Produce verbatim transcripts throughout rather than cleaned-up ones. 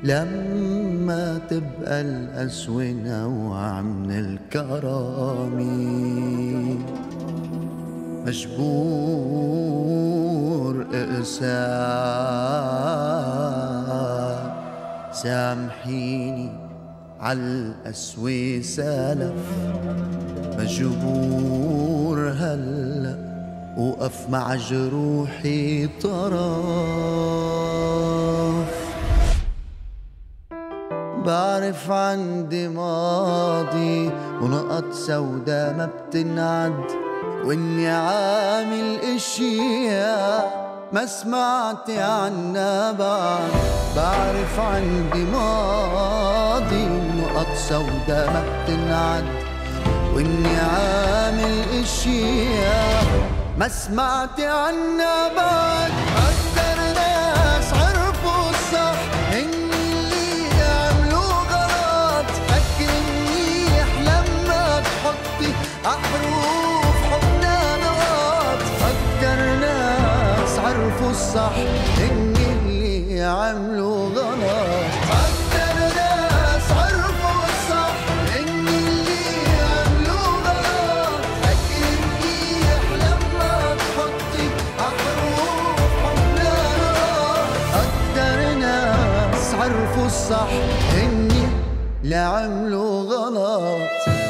لما تبقى القسوة نوع من الكرم، مجبور اقسى. سامحيني عالقسوة سلف، مجبور هلأ وقف مع جروحي طرف. بعرف عندي ماضي ونقط سودا ما بتنعد، واني عامل اشياء ما سمعتي عنها بعد. بعرف عندي ماضي ونقط سودا ما بتنعد، واني عامل اشياء ما سمعتي عنها بعد. اكتر ناس عرفوا الصح هن اللي عملوا غلط. فكري منيح لما تحطي احرف حبنا نقاط. اكتر ناس عرفوا الصح هن اللي عملوا غلط. اكتر ناس عرفوا الصح هن اللي عملوا غلط. فكري منيح لما تحطي احرف حبنا نقاط. اكتر ناس عرفوا الصح هن اللي عملوا غلط.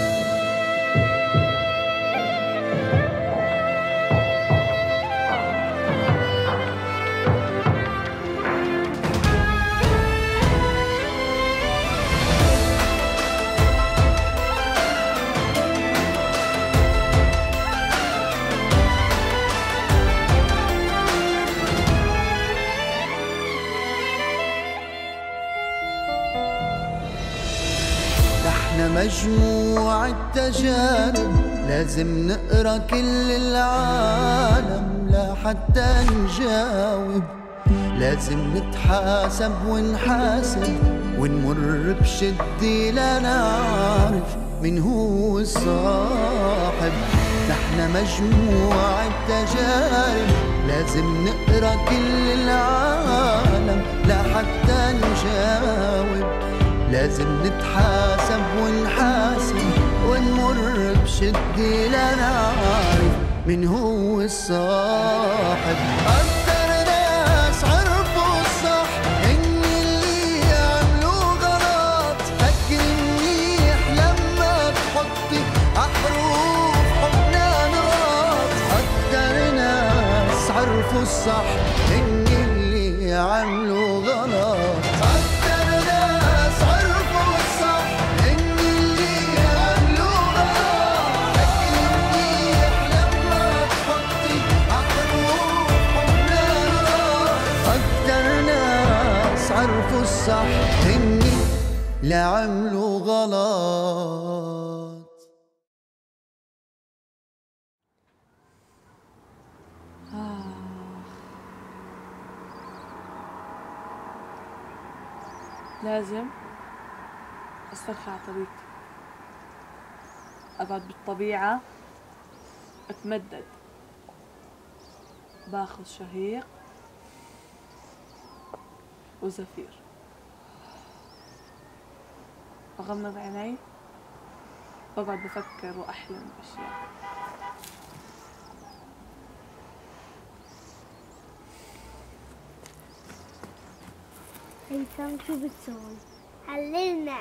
مجموعة تجارب لازم نقرا كل العالم لحتى نجاوب. لازم نتحاسب ونحاسب ونمر بشدة لنعرف من هو الصاحب. نحن مجموعة تجارب لازم نقرا كل العالم لحتى نجاوب. لازم نتحاسب ونحاسب ونمر بشدة لنعرف من هو الصاحب. أكتر ناس عرفوا الصح هن اللي عملوا غلط. فكري منيح لما تحطي أحرف حبنا نقاط. أكتر ناس عرفوا الصح هن اللي عملوا غلط. عرفوا الصح هني لعملوا غلط. آه. لازم استرخي على طريقتي، اقعد بالطبيعة، اتمدد، باخذ شهيق وزفير، بغمض عيني، بقعد بفكر وأحلم بأشياء. هيثم شو بتسوي؟ علمنا.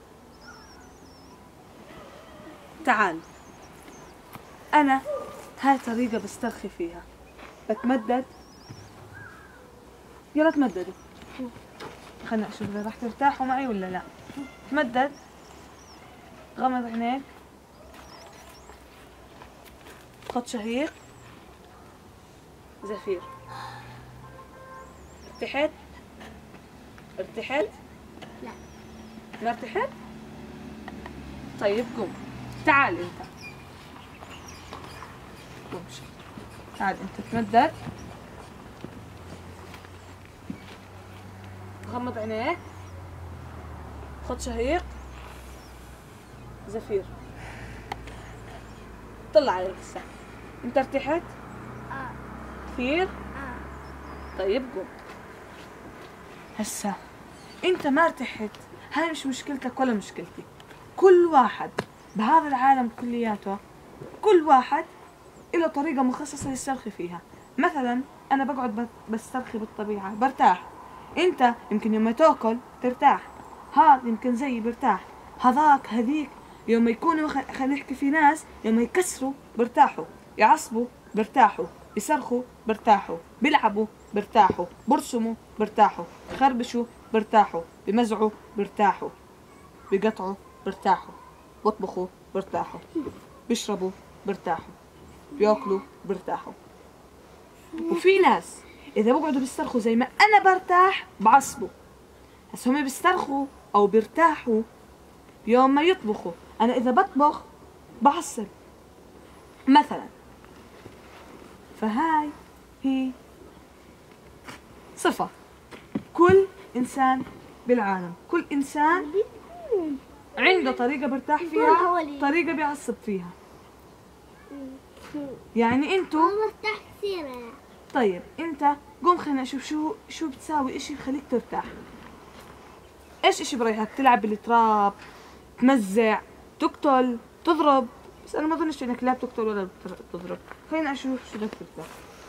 تعال، أنا هاي طريقة بسترخي فيها، بتمدد. يلا تمددوا، خلنا نشوف إذا راح ترتاحوا معي ولا لا. تمدد، غمض عينيك، خد شهيق، زفير. ارتحت؟ ارتحت؟ لا. ما ارتحت؟ طيب قوم، تعال انت. قوم شوف، تعال انت تمدد، غمض عينيك، خد شهيق، زفير. طلع عليك هسه. انت ارتحت؟ اه. كثير؟ اه. طيب قوم. هسه انت ما ارتحت، هاي مش مشكلتك ولا مشكلتي. كل واحد بهذا العالم كلياته، كل واحد له طريقة مخصصة يسترخي فيها. مثلا انا بقعد بسترخي بالطبيعة برتاح، انت يمكن يوم تاكل ترتاح، هذا يمكن زيي برتاح، هذاك هذيك يوم يكونوا خلينا نحكي في ناس يوم يكسروا برتاحوا، يعصبوا برتاحوا، يصرخوا برتاحوا، بيلعبوا برتاحوا، برسموا برتاحوا، يخربشوا برتاحوا، بمزعوا برتاحوا، بيقطعوا برتاحوا، بطبخوا برتاحوا، بيشربوا برتاحوا، بياكلوا برتاحوا. وفي ناس إذا بقعدوا بيسترخوا زي ما أنا برتاح بعصبوا، بس هم بيسترخوا أو بيرتاحوا يوم ما يطبخوا. أنا إذا بطبخ بعصب مثلا. فهاي هي صفة كل إنسان بالعالم، كل إنسان عنده طريقة برتاح فيها، طريقة بيعصب فيها. يعني انتو مرتاح كثير. طيب انت قوم خلينا نشوف شو شو بتساوي اشي بخليك ترتاح. ايش اشي بريحك؟ تلعب بالتراب، تمزع، تقتل، تضرب. بس انا ما اظنش انك لا بتقتل ولا بتضرب. خلينا اشوف شو بدك ترتاح.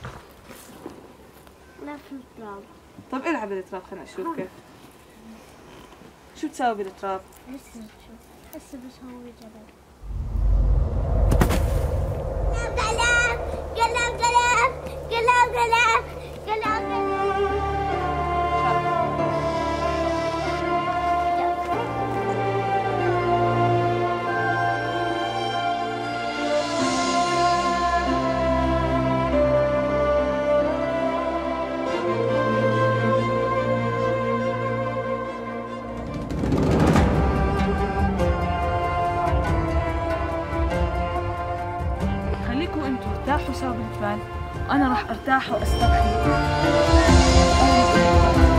لا في التراب. طب العب بالتراب خلينا اشوف كيف. شو بتساوي بالتراب؟ هسه بشوف، هسه بسوي جبل. قلم قلم قلم قلم قلم قلم. خليكوا انتوا ارتاحوا سوا بالفعل، وانا راح ارتاح واسترخي.